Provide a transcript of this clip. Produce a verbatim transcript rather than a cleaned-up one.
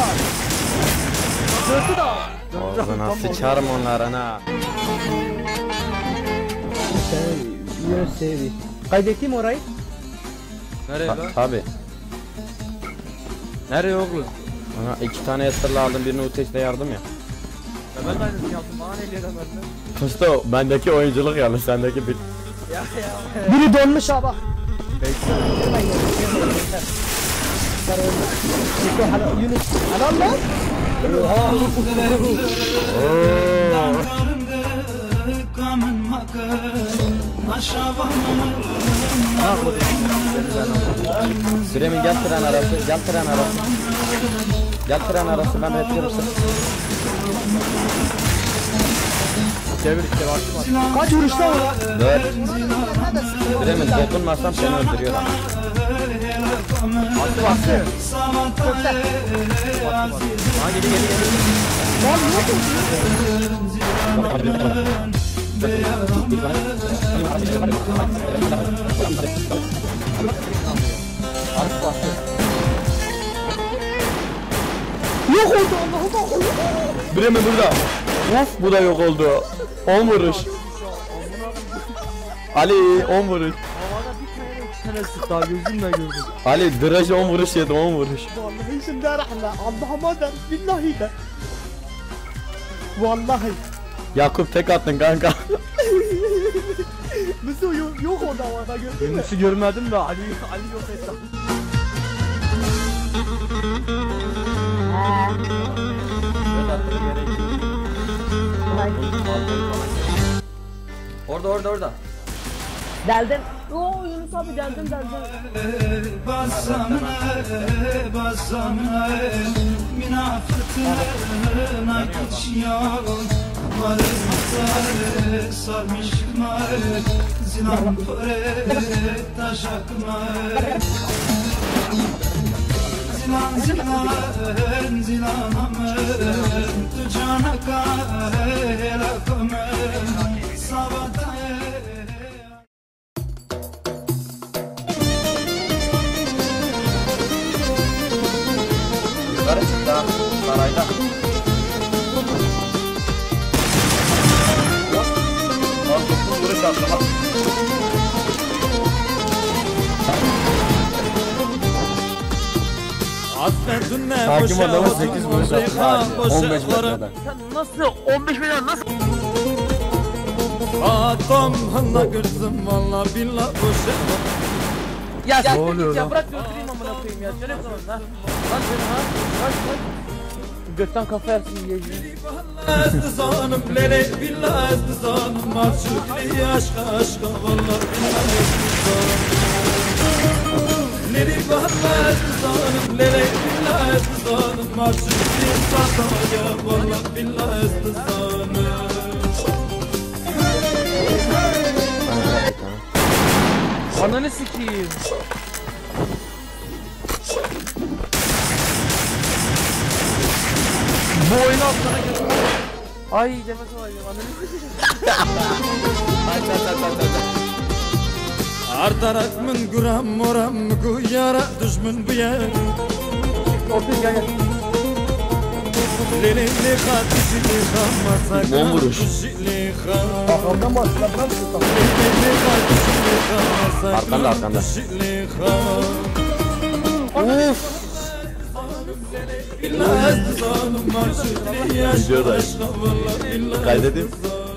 al. Dördü de al. Ağzına sıçarım onların ha. Yunus sevi. Kaydettim orayı. Nereye lan? Tabi. Nereye oğlum? Ana iki tane yatırla aldım, birini Uteş'te yardım ya. Ya ben de aynısını yaptım, bana ne eliyeden verdin? Fısto bendeki oyunculuk yanlış, sendeki bir... Ya ya. Biri donmuş ha bak. Bekle. Yunus adam lan. Oha. Süremin gel tren arası, gel tren arası. Gel tren arası, ben bekliyorum seni. Çevir işte baktım. Kaç vuruşta var? Dört. Süremin dokunmazsam seni öldürüyor. Bastı bastı. Ha geri geri geri. Lan ne oldu? Yok oldu Allah'ım bak. Bremen burada. Of, bu da yok oldu. on vuruş. Ali on vuruş. Havada bir tane iki tane sık daha gözümle gördüm. Ali draj on vuruş yedi, on vuruş. Vallahi şimdi rahme. Allah'ıma der. Billahi de. Vallahi. Yakup tek attın kanka. Nasıl yok, yok orada havada gördün mü? Yunus'u görmedim de Ali Ali yok hesap. Orada orada orada. Deldim. Oo Yunus abi deldim deldim. Zilan zilan zilanım tu cana ka helakum sabata. Yukarı çıktı ha, sarayda. Lan dokuz vuruş attı bak. Hakim adamı sekiz vuruş attı. on beş metreden. Sen nasıl on beş metre nasıl? Atom hanla gördüm valla billah boşa. Ya sen git ya, bırak götüreyim amına koyayım ya. Söyle bir zaman lan. Lan söyle ha. Kaç kaç. Gökten kafa yersin yiyeceğim. Zanım lele billah zanım maçukli aşka aşka valla billah Lele bahmet zanım lele billah zanım maçukli sataya valla billah zanım. Ananı sikeyim. Bu oyunu atlana götür. Ay demesi var ya, ananı sikeyim. Aç aç aç aç aç. Artarak min guram moram guyara düşmün bu yer. Ortaya gel gel. Lele le khatisi le khamasa. on vuruş. Arkamdan başla bırak şu Arkanda arkanda. Uf. Videoda. Kaydedeyim.